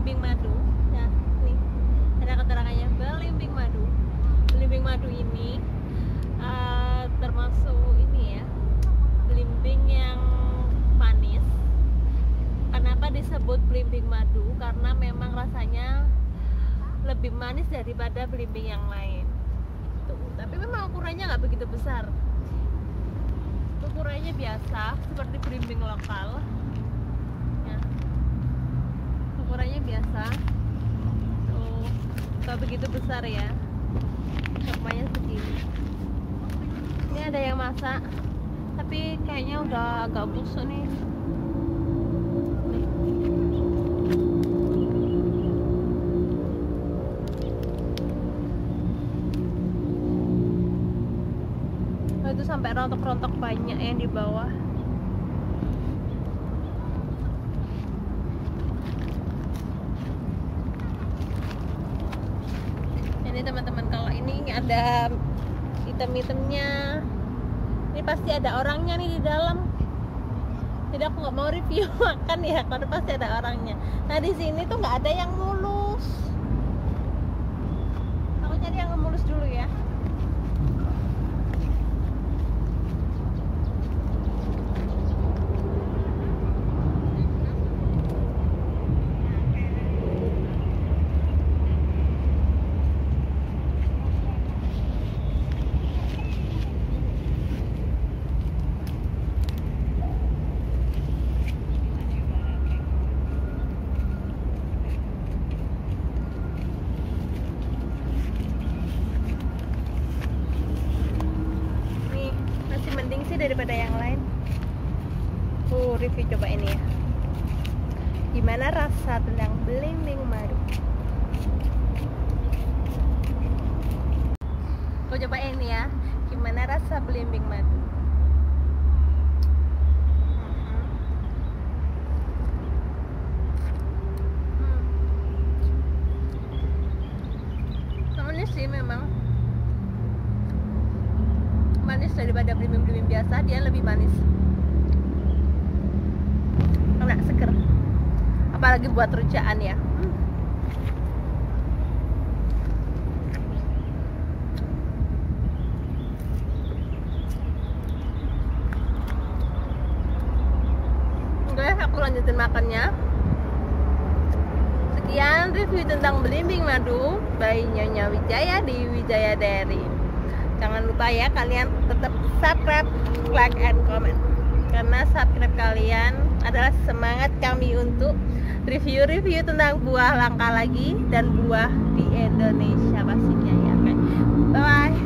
belimbing madu. Nah, nih ada keterangannya, belimbing madu. Belimbing madu ini termasuk ini ya, belimbing yang manis. Kenapa disebut belimbing madu? Karena memang rasanya lebih manis daripada belimbing yang lain. Tuh, tapi memang ukurannya nggak begitu besar. Ukurannya biasa seperti belimbing lokal. Ya. Ukurannya biasa. Tuh, nggak begitu besar ya. Namanya segini. Ini ada yang masak, tapi kayaknya udah agak busuk nih. Itu sampai rontok-rontok banyak yang di bawah. Ini teman-teman, kalau ini ada item-itemnya, ini pasti ada orangnya nih di dalam. Jadi aku nggak mau review makan ya, karena pasti ada orangnya. Nah di sini tuh nggak ada yang mulus. Aku cari yang mulus dulu ya. Daripada yang lain. Review coba ini ya. Gimana rasa tentang belimbing madu? Aku coba ini ya. Gimana rasa belimbing madu? Manis sih memang. Manis daripada belimbing-belimbing biasa, dia lebih manis. Enak, seger. Apalagi buat rujaan ya. Oke, aku lanjutin makannya. Sekian review tentang belimbing madu by Nyonya Wijaya di Wijaya Dairy. Jangan lupa ya, kalian tetap subscribe, like, and comment. Karena subscribe kalian adalah semangat kami untuk review-review tentang buah langka lagi dan buah di Indonesia pastinya ya. Bye bye.